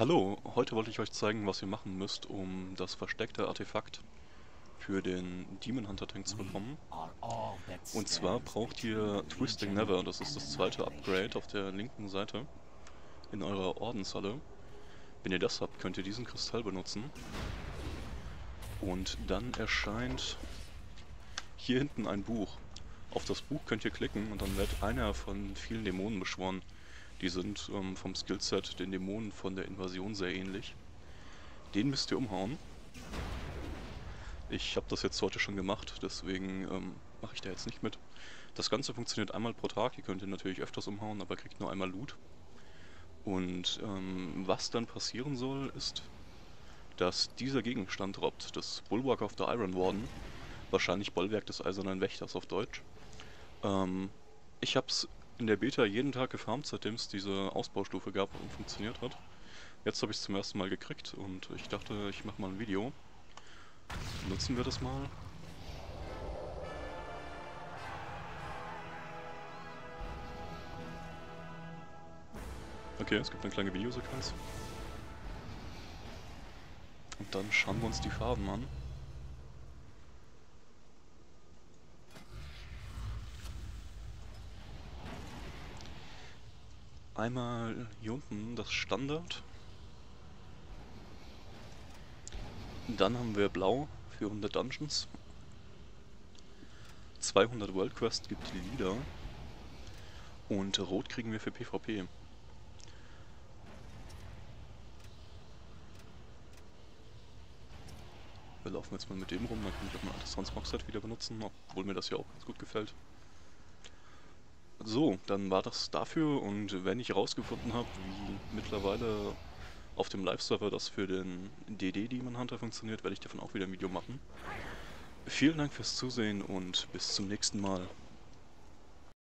Hallo, heute wollte ich euch zeigen, was ihr machen müsst, um das versteckte Artefakt für den Demon Hunter Tank zu bekommen. Und zwar braucht ihr Twisting Never, das ist das zweite Upgrade auf der linken Seite in eurer Ordenshalle. Wenn ihr das habt, könnt ihr diesen Kristall benutzen. Und dann erscheint hier hinten ein Buch. Auf das Buch könnt ihr klicken und dann wird einer von vielen Dämonen beschworen. Die sind vom Skillset den Dämonen von der Invasion sehr ähnlich. Den müsst ihr umhauen. Ich habe das jetzt heute schon gemacht, deswegen mache ich da jetzt nicht mit. Das Ganze funktioniert einmal pro Tag, ihr könnt ihn natürlich öfters umhauen, aber kriegt nur einmal Loot. Und was dann passieren soll, ist, dass dieser Gegenstand droppt, das Bulwark of the Iron Warden, wahrscheinlich Bollwerk des Eisernen Wächters auf Deutsch. Ich habe es in der Beta jeden Tag gefarmt, seitdem es diese Ausbaustufe gab und funktioniert hat. Jetzt habe ich es zum ersten Mal gekriegt und ich dachte, ich mache mal ein Video. Nutzen wir das mal. Okay, es gibt eine kleine Videosequenz. Und dann schauen wir uns die Farben an. Einmal hier unten das Standard. Dann haben wir Blau für 100 Dungeons. 200 World Quest gibt die Lieder. Und Rot kriegen wir für PvP. Wir laufen jetzt mal mit dem rum, dann kann ich auch mein altes Transmog-Set wieder benutzen, obwohl mir das ja auch ganz gut gefällt. So, dann war das dafür, und wenn ich herausgefunden habe, wie mittlerweile auf dem Live-Server das für den DD Demon Hunter funktioniert, werde ich davon auch wieder ein Video machen. Vielen Dank fürs Zusehen und bis zum nächsten Mal.